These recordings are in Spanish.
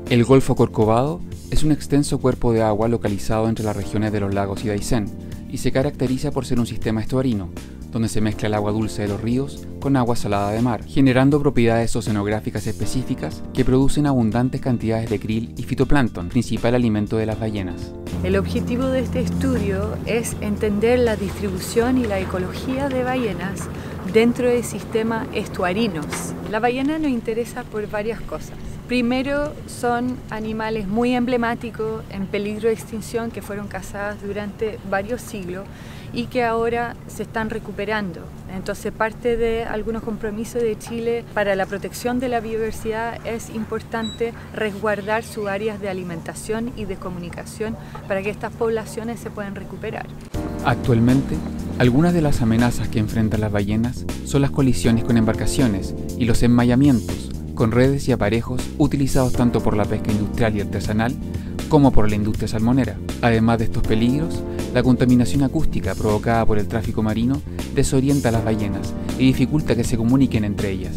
El Golfo Corcovado es un extenso cuerpo de agua localizado entre las regiones de los lagos y Daisen, y se caracteriza por ser un sistema estuarino, donde se mezcla el agua dulce de los ríos con agua salada de mar, generando propiedades oceanográficas específicas que producen abundantes cantidades de krill y fitoplancton, principal alimento de las ballenas. El objetivo de este estudio es entender la distribución y la ecología de ballenas dentro del sistema estuarinos. La ballena nos interesa por varias cosas. Primero, son animales muy emblemáticos en peligro de extinción que fueron cazadas durante varios siglos y que ahora se están recuperando. Entonces, parte de algunos compromisos de Chile para la protección de la biodiversidad es importante resguardar sus áreas de alimentación y de comunicación para que estas poblaciones se puedan recuperar. Actualmente, algunas de las amenazas que enfrentan las ballenas son las colisiones con embarcaciones y los enmayamientos con redes y aparejos utilizados tanto por la pesca industrial y artesanal como por la industria salmonera. Además de estos peligros, la contaminación acústica provocada por el tráfico marino desorienta a las ballenas y dificulta que se comuniquen entre ellas.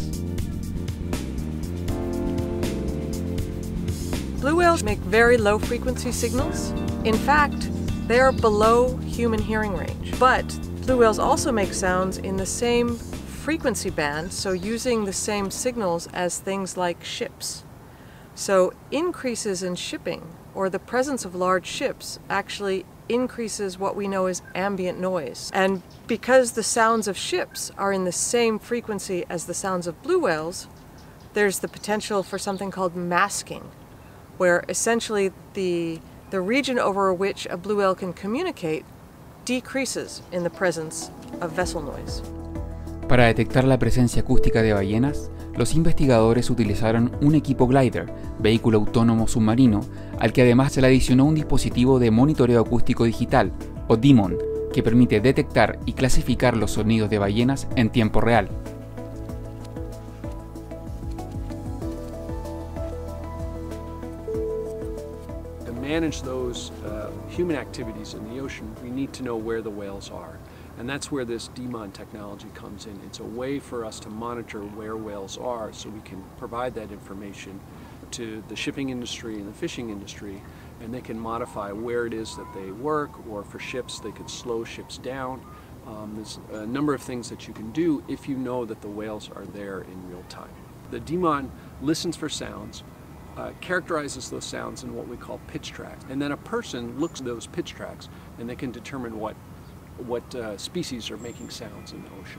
Blue whales make very low frequency signals. In fact, they are below human hearing range. But blue whales also make sounds in the same frequency band, so using the same signals as things like ships. So increases in shipping or the presence of large ships actually increases what we know as ambient noise. And because the sounds of ships are in the same frequency as the sounds of blue whales, there's the potential for something called masking, where essentially the region over which a blue whale can communicate decreases in the presence of vessel noise. Para detectar la presencia acústica de ballenas, los investigadores utilizaron un equipo glider, vehículo autónomo submarino, al que además se le adicionó un dispositivo de monitoreo acústico digital, o DIMON, que permite detectar y clasificar los sonidos de ballenas en tiempo real. To manage those human activities in the ocean, we need to know where the whales are. And that's where this DIMON technology comes in. It's a way for us to monitor where whales are so we can provide that information to the shipping industry and the fishing industry, and they can modify where it is that they work, or for ships they could slow ships down. There's a number of things that you can do if you know that the whales are there in real time. The DIMON listens for sounds, characterizes those sounds in what we call pitch tracks, and then a person looks at those pitch tracks and they can determine what species are making sounds in the ocean.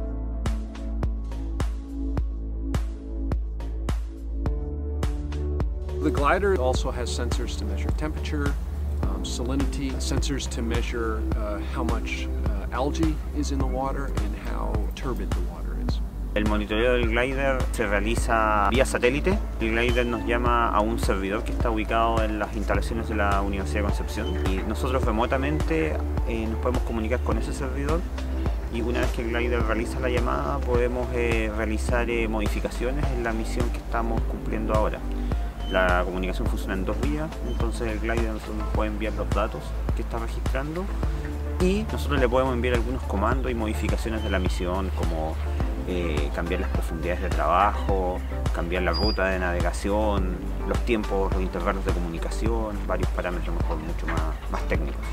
The glider also has sensors to measure temperature, salinity, sensors to measure how much algae is in the water and how turbid the water is. El monitoreo del glider se realiza vía satélite. El glider nos llama a un servidor que está ubicado en las instalaciones de la Universidad de Concepción, y nosotros remotamente nos podemos comunicar con ese servidor, y una vez que el glider realiza la llamada podemos realizar modificaciones en la misión que estamos cumpliendo ahora. La comunicación funciona en dos vías, entonces el glider nos puede enviar los datos que está registrando y nosotros le podemos enviar algunos comandos y modificaciones de la misión, como cambiar las profundidades de trabajo, cambiar la ruta de navegación, los tiempos, los intervalos de comunicación, varios parámetros mejor, mucho más técnicos.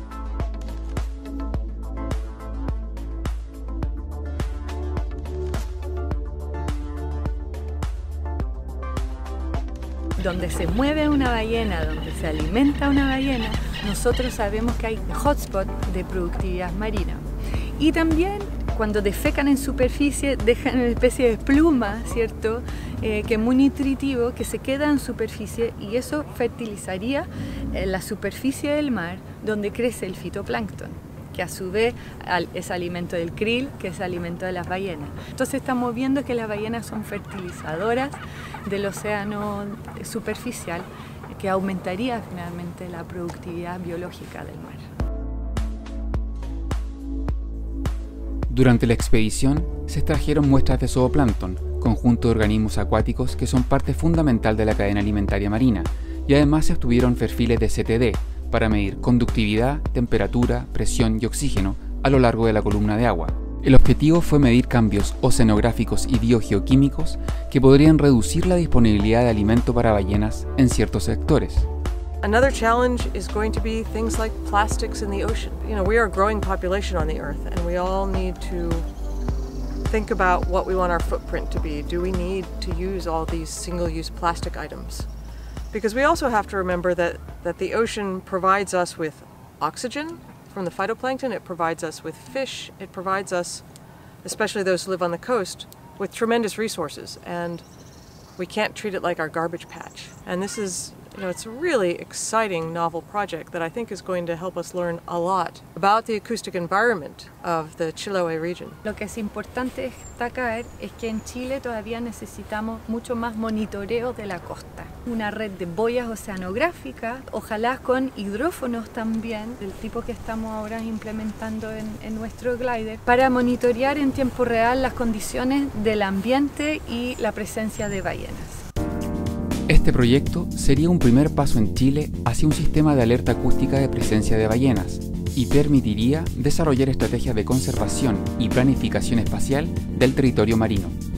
Donde se mueve una ballena, donde se alimenta una ballena, nosotros sabemos que hay hotspot de productividad marina. Y también cuando defecan en superficie dejan una especie de pluma, ¿cierto? Que es muy nutritivo, que se queda en superficie, y eso fertilizaría la superficie del mar donde crece el fitoplancton, que a su vez es alimento del krill, que es alimento de las ballenas. Entonces estamos viendo que las ballenas son fertilizadoras del océano superficial, que aumentaría finalmente la productividad biológica del mar. Durante la expedición se extrajeron muestras de zooplancton, conjunto de organismos acuáticos que son parte fundamental de la cadena alimentaria marina, y además se obtuvieron perfiles de CTD para medir conductividad, temperatura, presión y oxígeno a lo largo de la columna de agua. El objetivo fue medir cambios oceanográficos y biogeoquímicos que podrían reducir la disponibilidad de alimento para ballenas en ciertos sectores. Another challenge is going to be things like plastics in the ocean. We are a growing population on the Earth, and we all need to think about what we want our footprint to be. Do we need to use all these single-use plastic items? Because we also have to remember that the ocean provides us with oxygen from the phytoplankton, it provides us with fish, it provides us, especially those who live on the coast, with tremendous resources, and we can't treat it like our garbage patch. And this is, it's a really exciting novel project that I think is going to help us learn a lot about the acoustic environment of the Chiloé region. Lo que es importante destacar es que en Chile todavía necesitamos mucho más monitoreo de la costa. Una red de boyas oceanográficas, ojalá con hidrófonos también, del tipo que estamos ahora implementando en nuestro glider, para monitorear en tiempo real las condiciones del ambiente y la presencia de ballenas. Este proyecto sería un primer paso en Chile hacia un sistema de alerta acústica de presencia de ballenas y permitiría desarrollar estrategias de conservación y planificación espacial del territorio marino.